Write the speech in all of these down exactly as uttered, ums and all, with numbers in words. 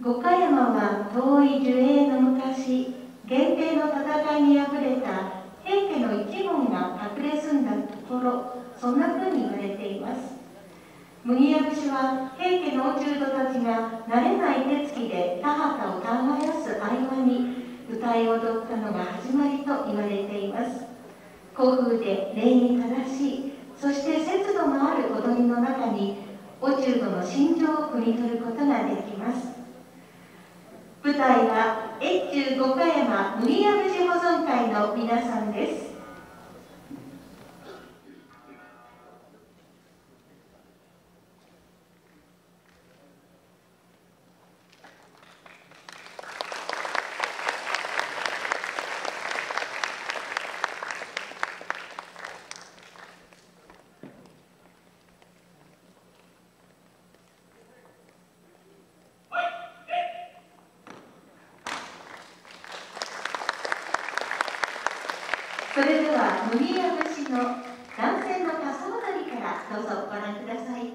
五箇山は遠い樹齢の昔、源平の戦いに敗れた平家の一門が隠れ住んだところ、そんな風に言われています。麦屋節は平家の落人たちが慣れない手つきで田畑を耕す合間に歌い踊ったのが始まりと言われています。古風で礼に正しい、そして節度のある踊りの中に落人の心情を汲み取ることができます。舞台は越中五箇山麦屋節保存会の皆さんです。それでは麦屋節の男性の傘踊りからどうぞご覧ください。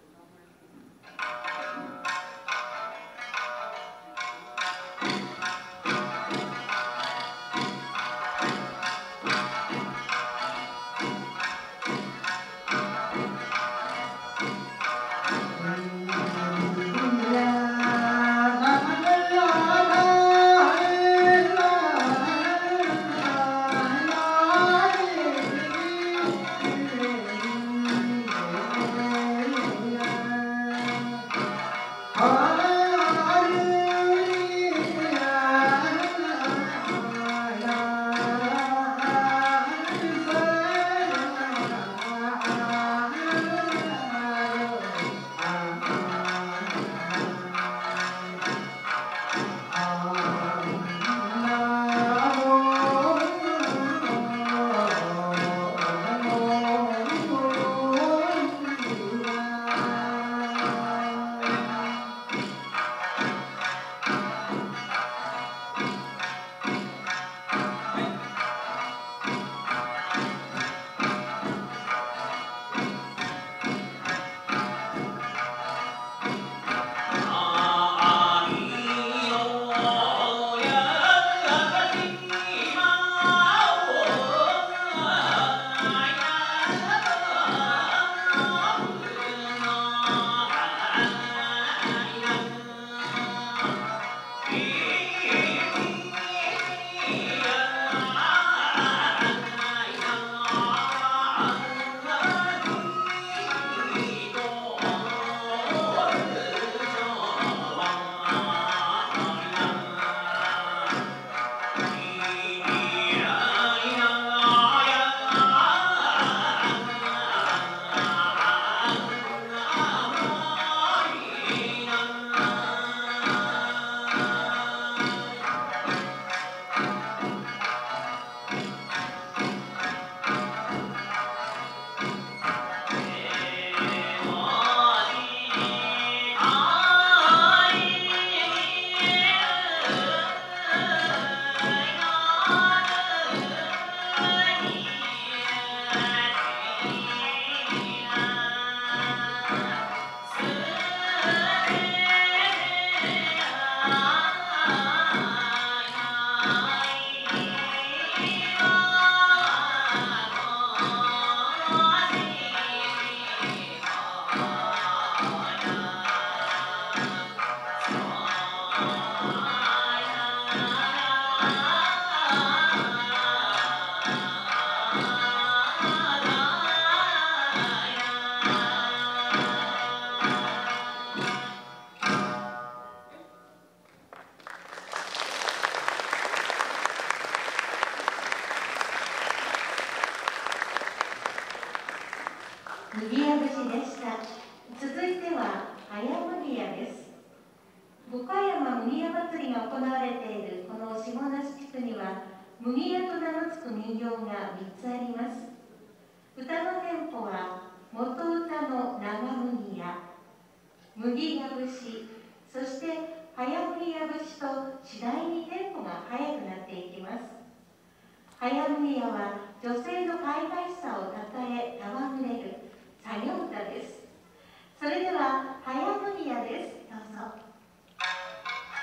麦屋節でした。続いては早麦屋です。五箇山麦屋祭りが行われているこの下梨地区には麦屋と名の付く民謡がみっつあります。歌のテンポは元歌の長麦屋、麦屋節、そして早麦屋節と次第にテンポが速くなっていきます。早麦屋は女性の海外さをたたえ戯れる作業歌です。それでは早麦屋です。どうぞ。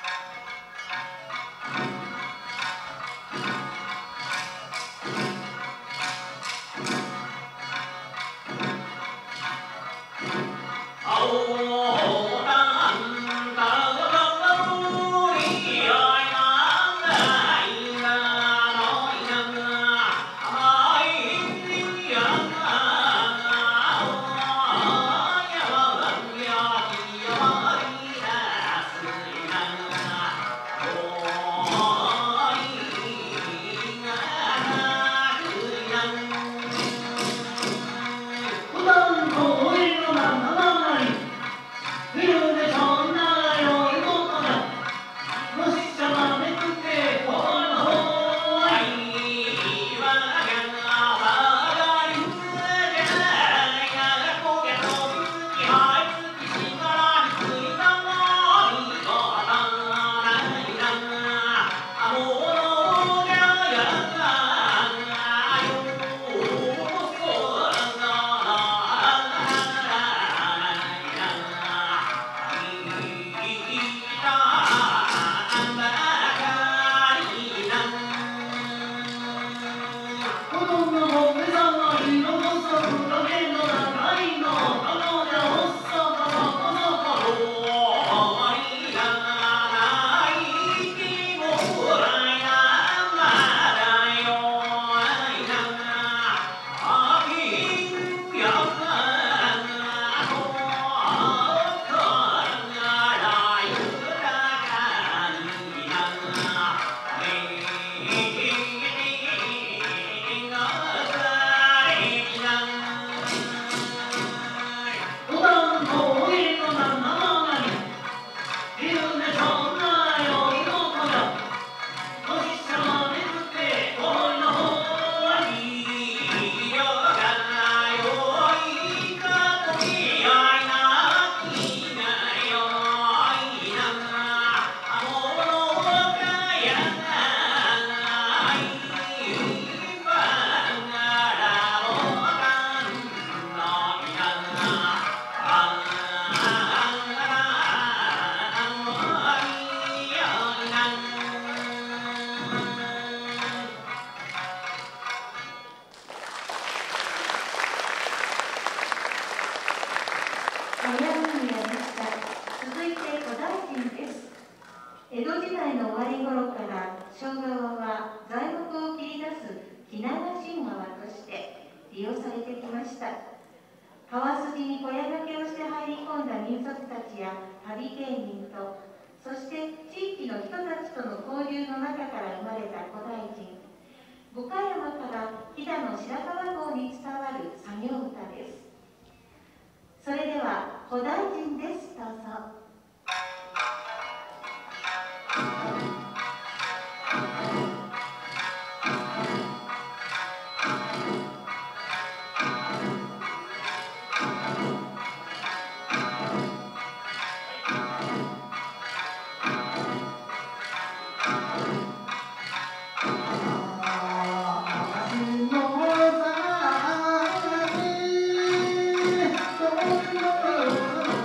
江戸時代の終わり頃から庄川は材木を切り出す日流し川として利用されてきました。川筋に小屋掛けをして入り込んだ民族たちや旅芸人と、そして地域の人たちとの交流の中から生まれた古代人。五箇山から飛騨の白川郷に伝わる作業歌です。それでは古代人です。どうぞ。 「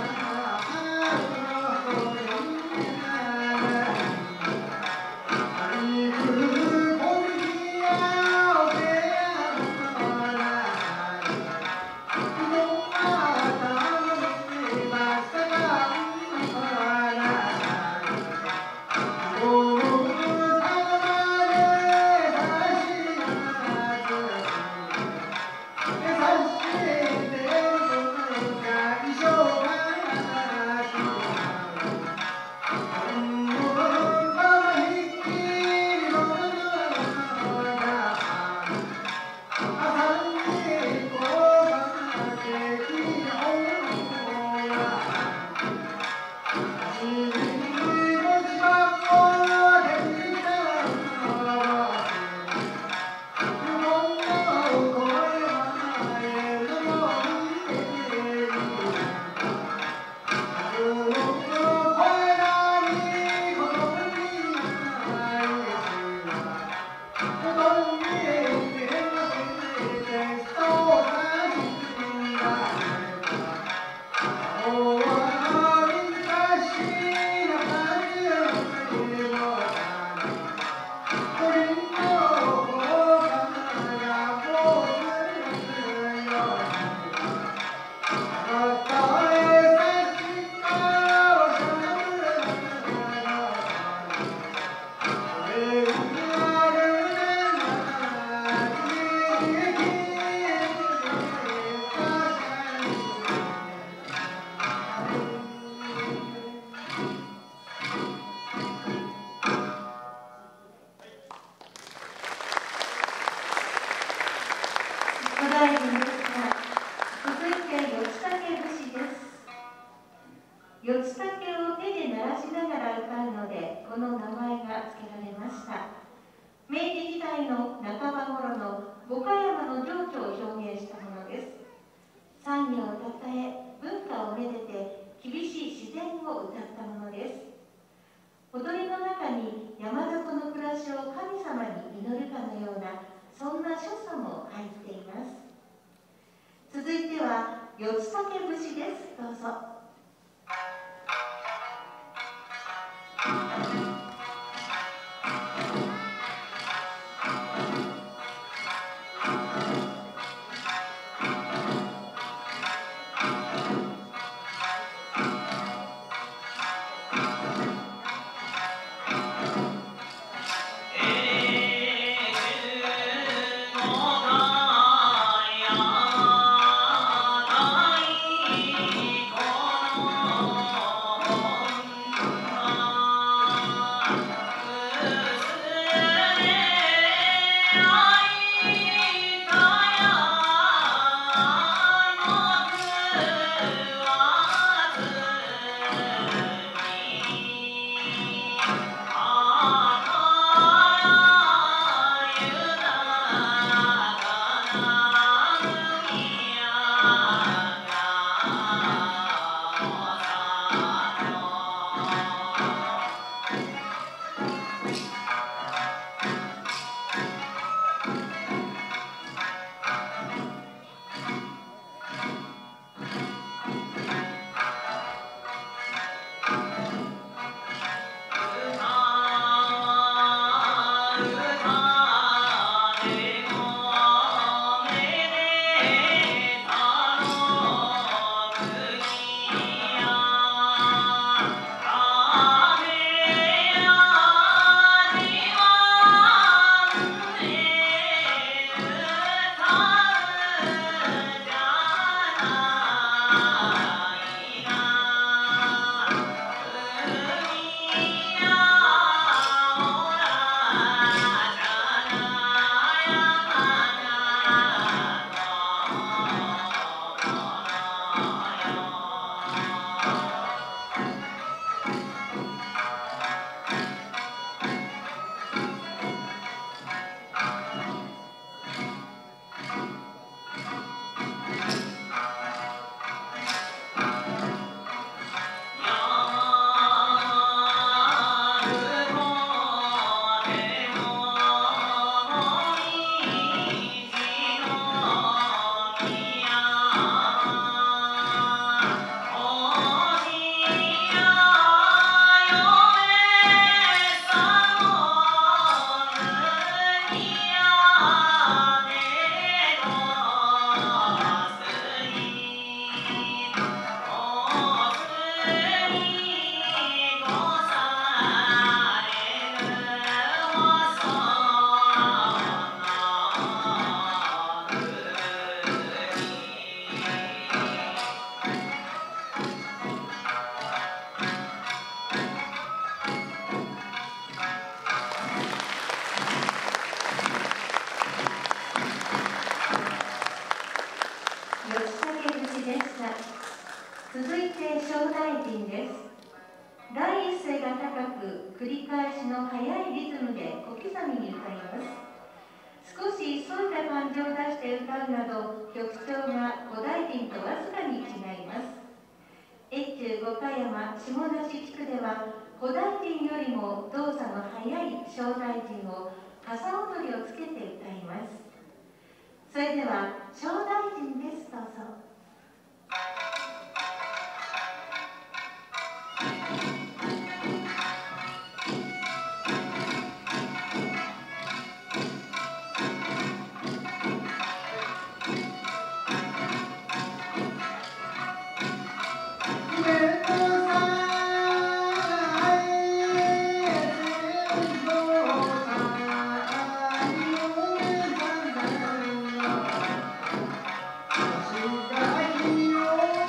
四つ竹を手で鳴らしながら歌うので、この名前が付けられました。明治時代の半ば頃の五箇山の情緒を表現したものです。産業をたたえ、文化をめでて、厳しい自然を歌ったものです。踊りの中に山里の暮らしを神様に祈るかのような、そんな所作も入っています。続いては四つ竹節です。どうぞ。続いて小大臣です。第一声が高く、繰り返しの速いリズムで小刻みに歌います。少し急いだ感じを出して歌うなど、曲調が小大臣とわずかに違います。越中五箇山下梨地区では、小大臣よりも動作の速い小大臣を傘踊りをつけて歌います。それでは小大臣です。どうぞ。 「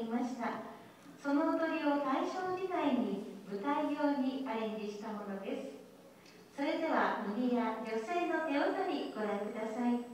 いました。その踊りを大正時代に舞台用にアレンジしたものです。それでは麦や女性の手踊りご覧ください。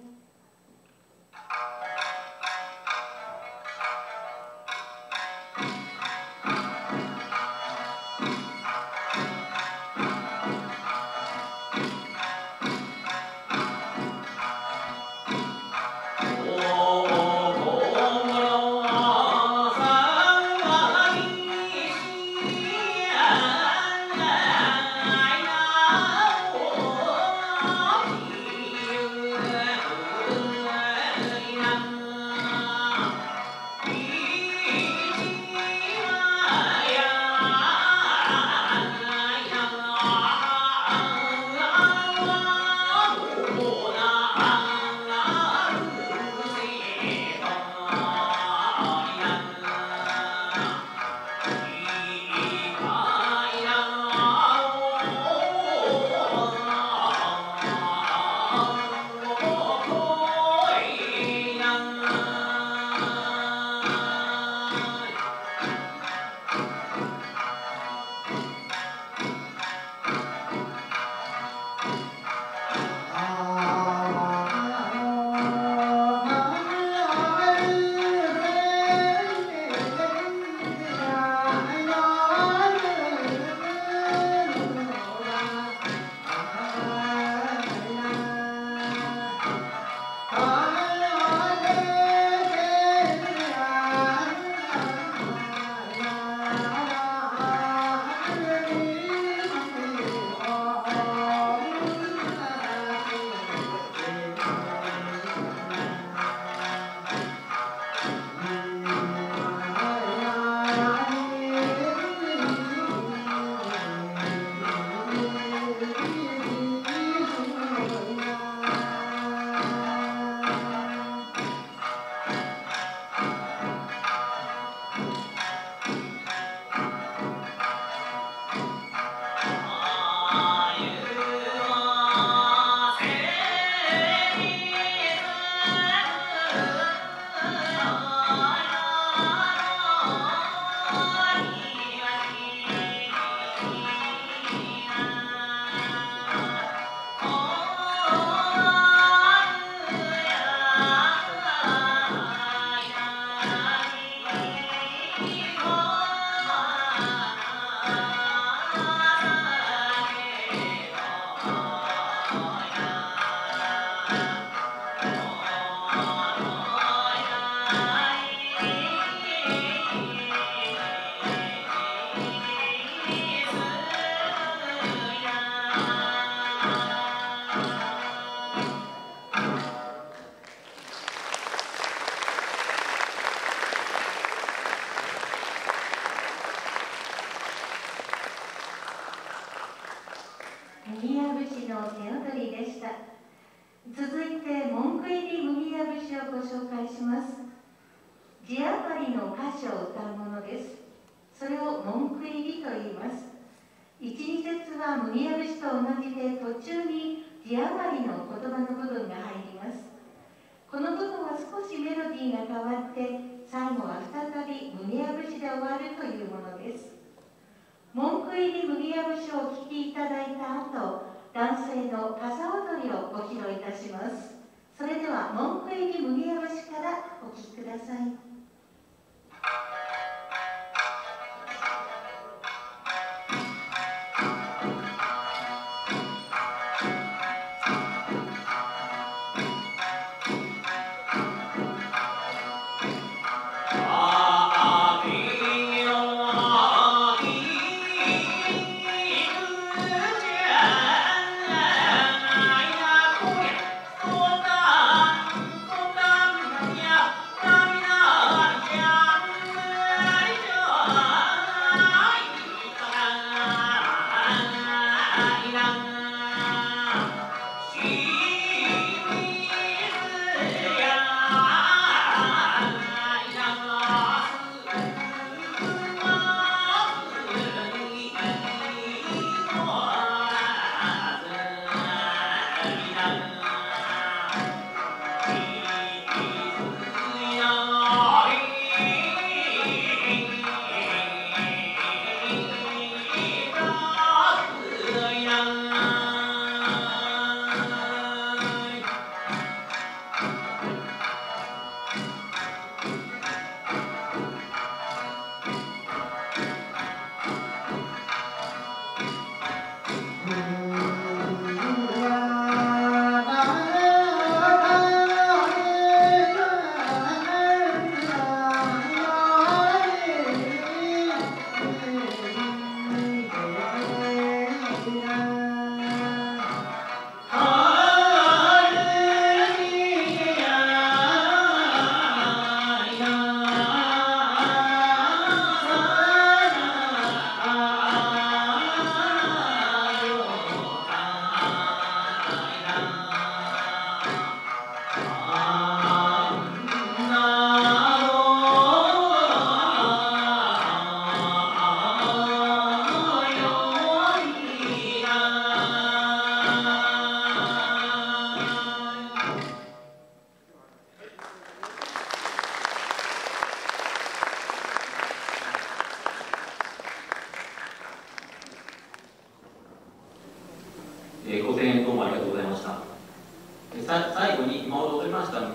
麦屋節の手踊りでした。続いて文句入り麦屋節をご紹介します。字余りの歌詞を歌うものです。それを文句入りと言います。一二節は麦屋節と同じで途中に字余りの言葉の部分が入ります。この部分は少しメロディーが変わって最後は再び麦屋節で終わるというものです。文句入り麦屋節をお聴きいただいた後、男性の傘踊りをご披露いたします。それでは文句入り麦屋節からお聴きください。 Oh,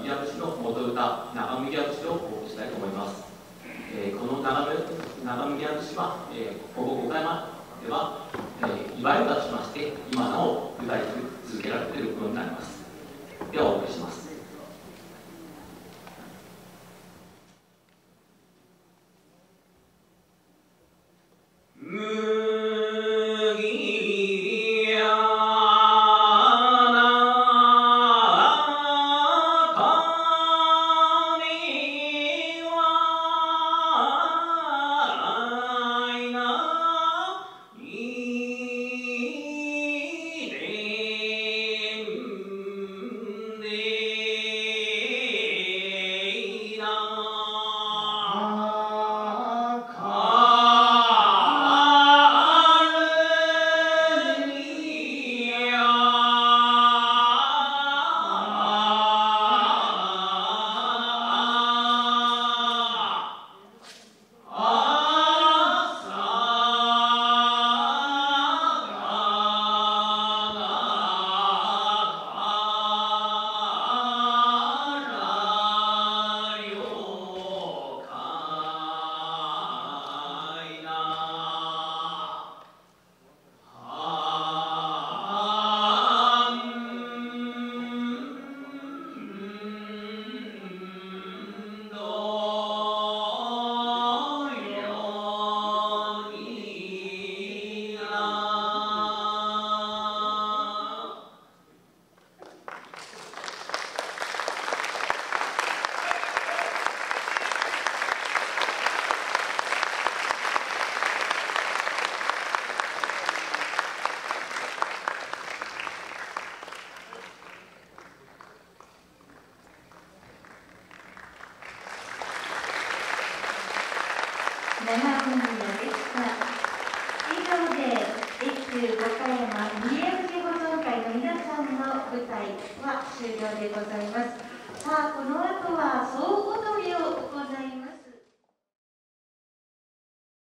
麦節の元歌、長麦節をお送りしたいと思います。えー、この長麦節は、えー、ここ岡山では、えー、祝い歌としまして、今なお歌い続けられているものになります。ではお送りします。 長麦でした。以上で越中岡山三重節保存会の皆さんの舞台は終了でございます。さあ、この後は